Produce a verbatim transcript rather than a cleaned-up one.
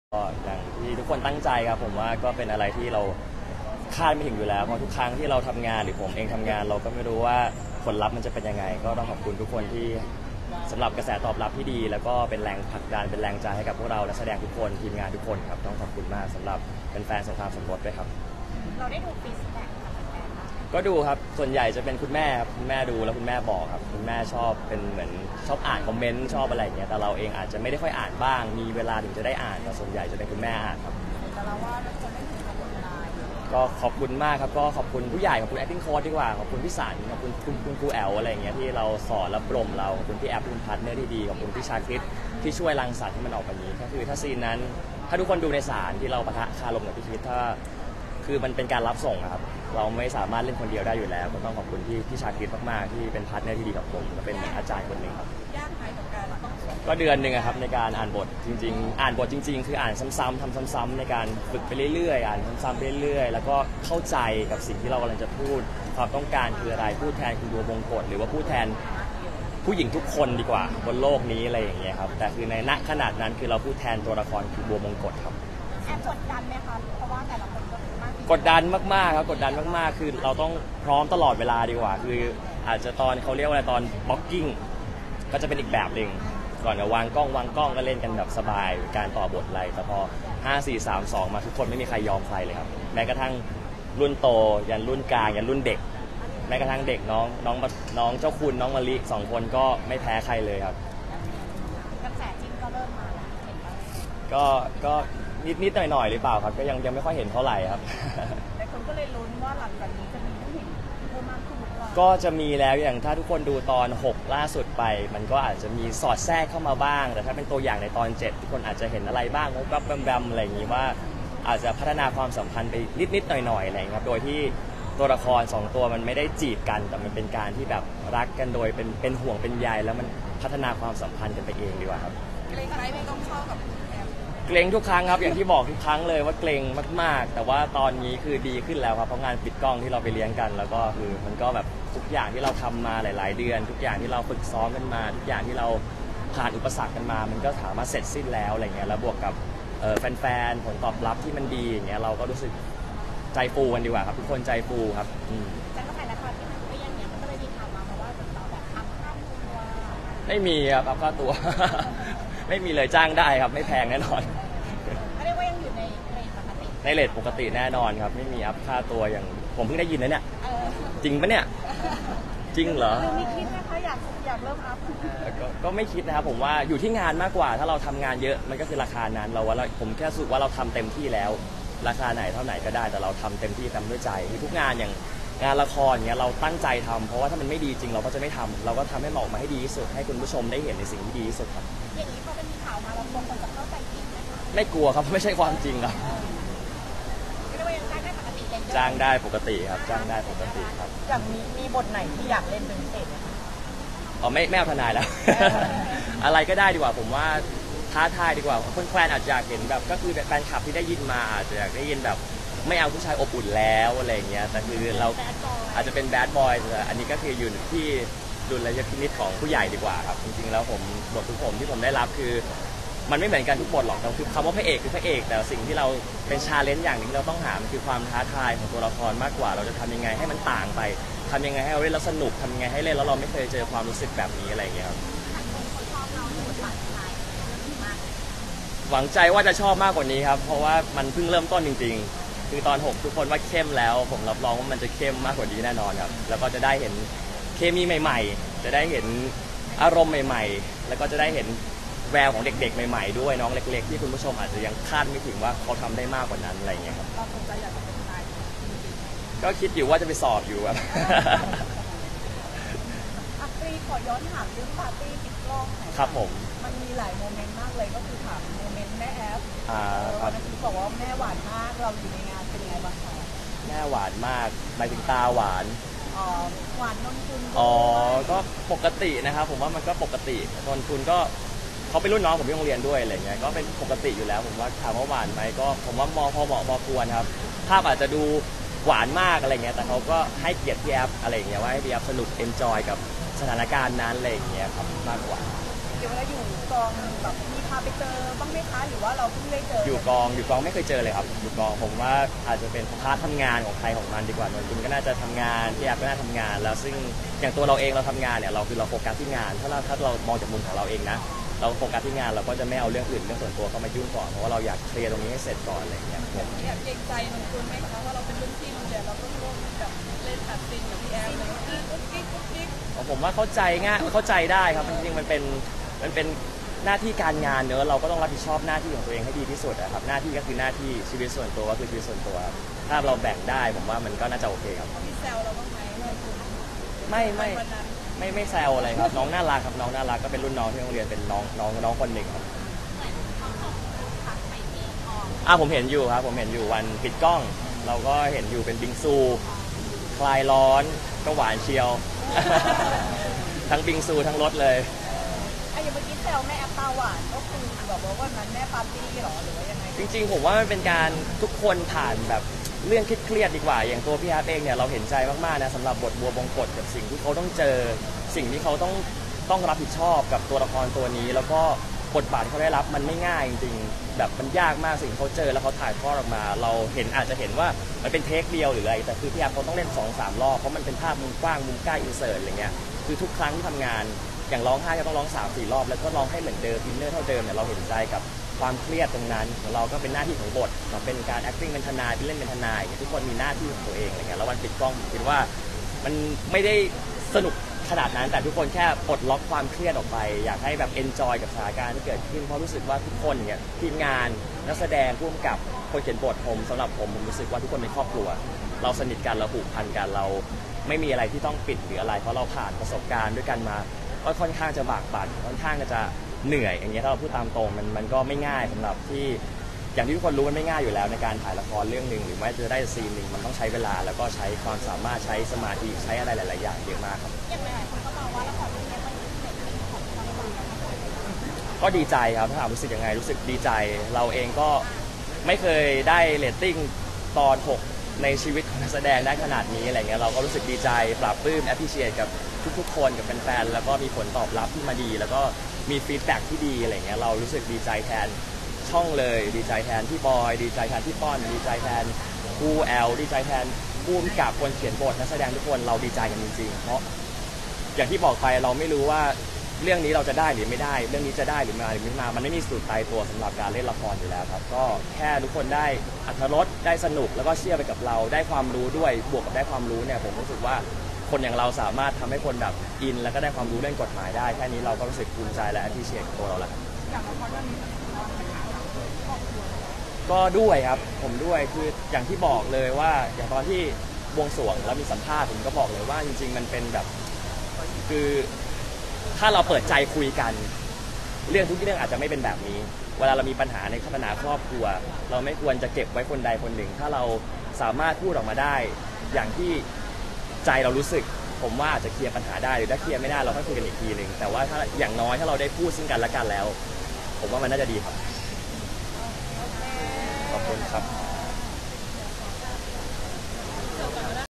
ก็อย่างที่ทุกคนตั้งใจครับผมว่าก็เป็นอะไรที่เราคาดไม่ถึงอยู่แล้วเพราะทุกครั้งที่เราทำงานหรือผมเองทำงานเราก็ไม่รู้ว่าผลลัพธ์มันจะเป็นยังไงก็ต้องขอบคุณทุกคนที่สำหรับกระแสตอบรับที่ดีแล้วก็เป็นแรงผลักดันเป็นแรงใจให้กับพวกเรานักแสดงทุกคนทีมงานทุกคนครับต้องขอบคุณมากสำหรับเป็นแฟนสงครามสมรสด้วยครับเราได้ดูฟีดแบ็กจากแฟนๆบ้างก็ดูครับส่วนใหญ่จะเป็นคุณแม่ครับคุณแม่ดูแล้วคุณแม่บอกครับคุณแม่ชอบเป็นเหมือนชอบอ่านคอมเมนต์ชอบอะไรอย่างเงี้ยแต่เราเองอาจจะไม่ได้ค่อยอ่านบ้างมีเวลาถึงจะได้อ่านแต่ส่วนใหญ่จะเป็นคุณแม่อ่านครับแต่เราว่าเราจะได้ถึงกับคนร้ายก็ขอบคุณมากครับก็ขอบคุณผู้ใหญ่ขอบคุณ acting coach ดีกว่าขอบคุณพี่สารขอบคุณคุณคุณครูแอลอะไรอย่างเงี้ยที่เราสอนและปรมเราขอบคุณพี่แอปคุณพัฒน์เนอร์ที่ดีขอบคุณพี่ชาคริตที่ช่วยรังสรรค์ให้มันออกมานี้ก็คือถ้าซีนนั้นถ้าทุกคนดูในศาลที่เราปะทะคารมกับพี่คิดถ้าคือมันเป็นการรับส่งครับเราไม่สามารถเล่นคนเดียวได้อยู่แล้วก็ต้องขอบคุณพี่พี่ชาคริตมากๆที่เป็นพาร์ทเนอร์ที่ดีกับผมและเป็นอาจารย์คนหนึ่งครับยากไหมกับการต้องสอนก็เดือนหนึ่งครับในการอ่านบทจริงๆอ่านบทจริงๆคืออ่านซ้ำๆทำซ้ำๆในการฝึกไปเรื่อยๆอ่านซ้ำๆไปเรื่อยๆแล้วก็เข้าใจกับสิ่งที่เรากำลังจะพูดความต้องการคืออะไรพูดแทนคุณบัวบงกฎหรือว่าพูดแทนผู้หญิงทุกคนดีกว่าบนโลกนี้อะไรอย่างเงี้ยครับแต่คือในณขนาดนั้นคือเราพูดแทนตัวละครคือบัวบงกฎครับแอบกดดันไหมคะเพราะว่าแต่ละคนก็มากกดดันมากๆครับกดดันมากๆคือเราต้องพร้อมตลอดเวลาดีกว่าคืออาจจะตอนเขาเรียกว่าอะไรตอนบล็อกกิ้งก็จะเป็นอีกแบบหนึ่งก่อนจะวางกล้องวางกล้องก็เล่นกันแบบสบายการต่อบทอะไรแต่พอห้า สี่ สาม สองมาทุกคนไม่มีใครยอมใครเลยครับแม้กระทั่งรุ่นโตยันรุ่นกลางยันรุ่นเด็กแม้กระทั่งเด็กน้องน้องน้องเจ้าคุณน้องมะลิสองคนก็ไม่แพ้ใครเลยครับกระแสจริงก็เริ่มมาแล้วเห็นไหมก็ก็นิดนิดหน่อยหน่อยหรือเปล่าครับก็ยังยังไม่ค่อยเห็นเท่าไหร่ครับแต่คนก็เลยลุ้นว่าหลังจากนี้จะมีผู้หญิงเพิ่มมากขึ้นหรือเปล่าก็จะมีแล้วอย่างถ้าทุกคนดูตอนหกล่าสุดไปมันก็อาจจะมีสอดแทรกเข้ามาบ้างแต่ถ้าเป็นตัวอย่างในตอนเจ็ดทุกคนอาจจะเห็นอะไรบ้างก็แบมๆอะไรอย่างนี้ว่าอาจจะพัฒนาความสัมพันธ์ไปนิดนิดหน่อยหน่อยอะไรครับโดยที่ตัวละครสองตัวมันไม่ได้จีบกันแต่มันเป็นการที่แบบรักกันโดยเป็นเป็นห่วงเป็นใยแล้วมันพัฒนาความสัมพันธ์กันไปเองดีกว่าครับเกรงอะไรไม่ต้องเข้ากับเกรงทุกครั้งครับอย่างที่บอกทุกครั้งเลยว่าเกรงมากๆแต่ว่าตอนนี้คือดีขึ้นแล้วครับเพราะงานปิดกล้องที่เราไปเลี้ยงกันแล้วก็คือมันก็แบบทุกอย่างที่เราทำมาหลายๆเดือนทุกอย่างที่เราฝึกซ้อมกันมาทุกอย่างที่เราผ่านอุปสรรคกันมามันก็สามารถเสร็จสิ้นแล้วอะไรเงี้ยแล้วบวกกับแฟนๆผลตอบรับที่มันดีอย่างเงี้ยเราก็รู้สึกใจฟูกันดีกว่าครับทุกคนใจฟูครับแต่ก็ถ่ายละครที่มันก็ยังเนี้ยมันก็เลยมีข่าวมาเพราะว่าเราแบบทำค่าตัวไม่มีครับอัพค่าตัว ไม่มีเลยจ้างได้ครับไม่แพงแน่นอนเรียกว่ายังอยู่ในเรทปกติในเรทปกติแน่นอนครับไม่มีอัพค่าตัวอย่างผมเพิ่งได้ยินนะเนี่ยจริงปะเนี่ยจริงเหรอไม่คิดนะคะอยากอยากเริ่มอัพก็ไม่คิดนะครับผมว่าอยู่ที่งานมากกว่าถ้าเราทำงานเยอะมันก็คือราคานั้นเราว่าผมแค่รู้สึกว่าเราทำเต็มที่แล้วราคาไหนเท่าไหนก็ได้แต่เราทำเต็มที่ทำด้วยใจทุกงานอย่างงานละครเงี้ยเราตั้งใจทำเพราะว่าถ้ามันไม่ดีจริงเราก็จะไม่ทำเราก็ทำให้มันออกมาให้ดีที่สุดให้คุณผู้ชมได้เห็นในสิ่งที่ดีที่สุดครับอย่างนี้พอเป็นข่าวมาเรากลัวคนจะเข้าใจผิดไหมคะไม่กลัวครับไม่ใช่ความจริงครับเรียกว่ายังจ้างได้ปกติเลยจ้างได้ปกติครับจ้างได้ปกติครับอย่างนี้มีบทไหนที่อยากเล่นเป็นพิเศษไหมคะอ๋อไม่ไม่เอาทนายแล้ว อะไรก็ได้ดีกว่าผมว่าท้าทายดีกว่าคนแฟนอาจจะอยากเห็นแบบก็คือแฟนคลับที่ได้ยินมาอาจจะอยากได้ยินแบบไม่เอาผู้ชายอบอุ่นแล้วอะไรเงี้ยแต่คือเราอาจจะเป็นแบดบอยแต่อันนี้ก็คืออยู่ที่ดุลยพินิจของผู้ใหญ่ดีกว่าครับจริงๆแล้วผมบททุกผมที่ผมได้รับคือมันไม่เหมือนกันทุกบทหรอกแต่คือคำว่าพระเอกคือพระเอกแต่สิ่งที่เราเป็นชาเลนจ์อย่างหนึ่งเราต้องหามันคือความท้าทายของตัวละครมากกว่าเราจะทำยังไงให้มันต่างไปทำยังไงให้เราเล่นแล้วสนุกทำยังไงให้เล่นแล้วเราไม่เคยเจอความรู้สึกแบบนี้อะไรเงี้ยครับหวังใจว่าจะชอบมากกว่านี้ครับเพราะว่ามันเพิ่งเริ่มต้นจริงๆคือตอนหกทุกคนว่าเข้มแล้วผมรับรองว่ามันจะเข้มมากกว่านี้แน่นอนครับแล้วก็จะได้เห็นเคมีใหม่ๆจะได้เห็นอารมณ์ใหม่ๆแล้วก็จะได้เห็นแววของเด็กๆใหม่ๆด้วยน้องเล็กๆที่คุณผู้ชมอาจจะยังคาดไม่ถึงว่าเขาทำได้มากกว่านั้นอะไรเงี้ยครับก็คิดอยู่ว่าจะไปสอบอยู่ครับอัปรีขอย้อนถามเรื่องปาร์ตี้ปิดกล้องหน่อยครับผมมันมีหลายโมเมนต์มากเลยก็คือถามโมเมนต์แม่แอฟอ่าวันนั้นบอกว่าแม่หวานมากเราอยู่ในงานเป็นยังไงบ้างคะแม่หวานมากหมายถึงตาหวานอ๋อหวานนนทุนอ๋อก็ปกตินะครับผมว่ามันก็ปกตินนทุนก็เขาเป็นรุ่นน้องผมที่โรงเรียนด้วยอะไรเงี้ยก็เป็นปกติอยู่แล้วผมว่าถามว่าหวานไหมก็ผมว่ามอพอเหมาะพอควรครับภาพอาจจะดูหวานมากอะไรเงี้ยแต่เขาก็ให้เกียรติพี่แอฟอะไรเงี้ยว่าให้พี่แอฟสนุกเอนจอยกับสถานการณ์นั้นอะไรเงี้ยครับมากกว่าเดี๋ยวเวลาอยู่กองแบบมีพาไปเจอบ้างไหมคะหรือว่าเราเพิ่งได้เจอออยู่กองอยู่กองไม่เคยเจอเลยครับอยู่กองผมว่าอาจจะเป็นพาร์ททำงานของใครของมันดีกว่านนท์คุณก็น่าจะทำงานพี่แอฟก็น่าทำงาน แล้วซึ่งอย่างตัวเราเองเราทำงานเนี่ยเราคือเราโฟกัสที่งาน ถ้าเราถ้าเรามองจากมุมของเราเองนะเราโฟกัสที่งานเราก็จะไม่เอาเรื่องอื่นเรื่องส่วนตัวเข้ามายุ่งก่อนเพราะว่าเราอยากเคลียร์ตรงนี้ให้เสร็จก่อนอะไรอย่างเงี้ยผมอยากเกรงใจนนคุณไหมคะว่าเราเป็นรุ่นพี่เดี๋ยวเราก็ร่วมแบบเล่นตัดซินกับพี่แอมเลยกุ๊กกิ๊กกุ๊กกิ๊กผมว่าเข้าใจง่ายเข้าใจได้ครับจริงๆมันเป็นมันเป็นหน้าที่การงานเนอะเราก็ต้องรับผิดชอบหน้าที่ของตัวเองให้ดีที่สุดนะครับหน้าที่ก็คือหน้าที่ชีวิตส่วนตัวก็คือชีวิตส่วนตัว ถ้าเราแบ่งได้ผมว่ามันก็น่าจะโอเคครับมีแซวเราบ้างไหมนนคุณไม่ไม่วันนั้นไม่ไม่แซวอะไรครับน้องน่ารักครับน้องน่ารักก็เป็นรุ่นน้องที่โรงเรียนเป็นน้องน้องน้องคนหนึ่งครับอ่าผมเห็นอยู่ครับผมเห็นอยู่วันปิดกล้อง เราก็เห็นอยู่เป็นบิงซูคลายร้อนก็หวานเชียว ทั้งบิงซูทั้งรสเลยไอ้อย่างเมื่อกี้แซวแม่แอปตาหวานก็คือแบบว่าวันนั้นแม่ปาร์ตี้หรอหรือว่ายังไงจริงๆผมว่ามันเป็นการทุกคนผ่านแบบเรื่องเครียดๆดีกว่าอย่างตัวพี่แอฟเองเนี่ยเราเห็นใจมากๆนะสำหรับบทบัวบงกฎกับสิ่งที่เขาต้องเจอสิ่งที่เขาต้องต้องรับผิดชอบกับตัวละครตัวนี้ แล้วก็บทบาทที่เขาได้รับมันไม่ง่ายจริงๆแบบมันยากมากสิ่งที่เขาเจอแล้วเขาถ่ายทอดออกมา เราเห็นอาจจะเห็นว่ามันเป็นเทคเดียวหรืออะไรแต่คือพี่แอฟเขาต้องเล่นสองสามรอบเพราะมันเป็นภาพมุมกว้างมุมใกล้อินเสิร์ตอะไรเงี้ยคือทุกครั้งที่ทำงานอย่างร้องไห้ก็ต้องร้องสามสี่รอบแล้วก็ร้องให้เหมือนเดิมอินเนอร์เท่าเดิมเนี่ยเราเห็นใจกับความเครียดตรงนั้นของเราก็เป็นหน้าที่ของบทเราเป็นการ acting เป็นทนายเป็นเล่นเป็นทนายทุกคนมีหน้าที่ของตัวเองอะไรเงี้ยแล้ววันปิดกล้องผมคิดว่ามันไม่ได้สนุกขนาดนั้นแต่ทุกคนแค่ปลดล็อกความเครียดออกไปอยากให้แบบ enjoy กับสถานการณ์ที่เกิดขึ้นเพราะรู้สึกว่าทุกคนเนี่ยทีมงานนักแสดงผู้กำกับคนเขียนบทผมสำหรับผมผมรู้สึกว่าทุกคนเป็นครอบครัวเราสนิทกันเราผูกพันกันเราไม่มีอะไรที่ต้องปิดหรืออะไรเพราะเราผ่านประสบการณ์ด้วยกันมาก็ค่อนข้างจะบากบั่นค่อนข้างจะเหนื่อยอย่างเงี้ยถ้าเราพูดตามตรงมันมันก็ไม่ง่ายสำหรับที่อย่างที่ทุกคนรู้มันไม่ง่ายอยู่แล้วในการถ่ายละครเรื่องหนึ่งหรือไม่จะได้ซีนหนึ่งมันต้องใช้เวลาแล้วก็ใช้ความสามารถใช้สมาธิใช้อะไรหลายๆอย่างเยอะมากครับอย่างหลายๆคนก็มองว่าละครเรื่องนี้มันเป็นเรื่องของความรักนะคะก็ดีใจครับถ้าถามรู้สึกยังไงรู้สึกดีใจ เราเองก็ไม่เคยได้เรตติ้งตอนหกในชีวิตของนักแสดงได้ขนาดนี้อะไรเงี้ยเราก็รู้สึกดีใจปรับปลื้มแอพพิเชียตกับทุกๆคนกับแฟนๆแล้วก็มีผลตอบรับที่มาดี แล้วก็มีฟีดแบ็กที่ดีอะไรเงี้ยเรารู้สึกดีใจแทนช่องเลยดีใจแทนพี่บอยดีใจแทนพี่ป้อนดีใจแทนผู้แอลดีใจแทนผู้กำกับคนเขียนบทนักแสดงทุกคนเราดีใจกันจริงๆเพราะอย่างที่บอกไปเราไม่รู้ว่าเรื่องนี้เราจะได้หรือไม่ได้เรื่องนี้จะได้หรือมาหรือไม่มามันไม่มีสูตรตายตัวสำหรับการเล่นละครอยู่แล้วครับก็แค่ทุกคนได้อรรถรสได้สนุกแล้วก็เชื่อไปกับเราได้ความรู้ด้วยบวกกับได้ความรู้เนี่ยผมรู้สึกว่าคนอย่างเราสามารถทำให้คนแบบอินแล้วก็ได้ความรู้เรื่องกฎหมายได้แค่นี้เราก็รู้สึกภูมิใจและที่เชียร์ตัวเราแล้วก็ด้วยครับผมด้วยคืออย่างที่บอกเลยว่าอย่างตอนที่บวงสรวงแล้วมีสัมภาษณ์ผมก็บอกเลยว่าจริงๆมันเป็นแบบคือถ้าเราเปิดใจคุยกันเรื่องทุกเรื่องอาจจะไม่เป็นแบบนี้เวลาเรามีปัญหาในปัญหาครอบครัวเราไม่ควรจะเก็บไว้คนใดคนหนึ่งถ้าเราสามารถพูดออกมาได้อย่างที่ใจเรารู้สึกผมว่าอาจจะเคลียร์ปัญหาได้หรือถ้าเคลียร์ไม่ได้เราก็คุยกันอีกทีหนึ่งแต่ว่าถ้าอย่างน้อยถ้าเราได้พูดซึ่งกันและกันแล้วผมว่ามันน่าจะดีครับขอบคุณครับ